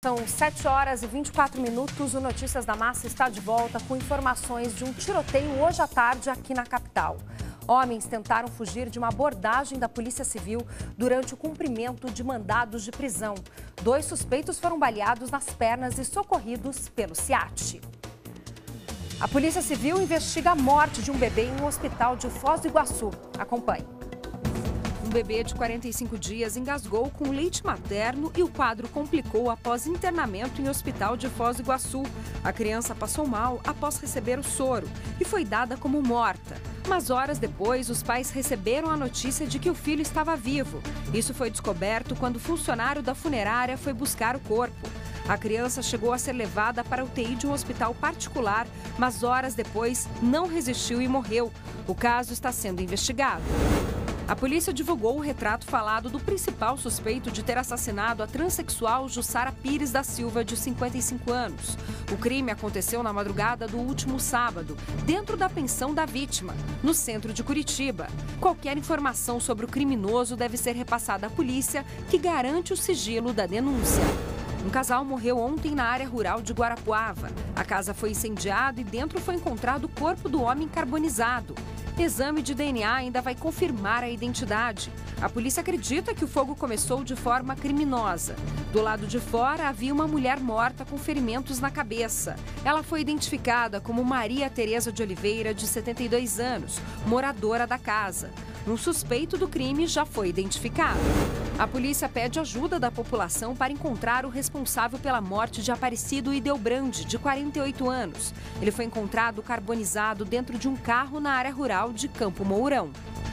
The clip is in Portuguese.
São 7 horas e 24 minutos. O Notícias da Massa está de volta com informações de um tiroteio hoje à tarde aqui na capital. Homens tentaram fugir de uma abordagem da Polícia Civil durante o cumprimento de mandados de prisão. 2 suspeitos foram baleados nas pernas e socorridos pelo SEAT. A Polícia Civil investiga a morte de um bebê em um hospital de Foz do Iguaçu. Acompanhe. Um bebê de 45 dias engasgou com leite materno e o quadro complicou após internamento em hospital de Foz do Iguaçu. A criança passou mal após receber o soro e foi dada como morta. Mas horas depois, os pais receberam a notícia de que o filho estava vivo. Isso foi descoberto quando o funcionário da funerária foi buscar o corpo. A criança chegou a ser levada para a UTI de um hospital particular, mas horas depois não resistiu e morreu. O caso está sendo investigado. A polícia divulgou o retrato falado do principal suspeito de ter assassinado a transexual Jussara Pires da Silva, de 55 anos. O crime aconteceu na madrugada do último sábado, dentro da pensão da vítima, no centro de Curitiba. Qualquer informação sobre o criminoso deve ser repassada à polícia, que garante o sigilo da denúncia. Um casal morreu ontem na área rural de Guarapuava. A casa foi incendiada e dentro foi encontrado o corpo do homem carbonizado. Exame de DNA ainda vai confirmar a identidade. A polícia acredita que o fogo começou de forma criminosa. Do lado de fora havia uma mulher morta com ferimentos na cabeça. Ela foi identificada como Maria Tereza de Oliveira, de 72 anos, moradora da casa. Um suspeito do crime já foi identificado. A polícia pede ajuda da população para encontrar o responsável pela morte de Aparecido Ideobrande, de 48 anos. Ele foi encontrado carbonizado dentro de um carro na área rural de Campo Mourão.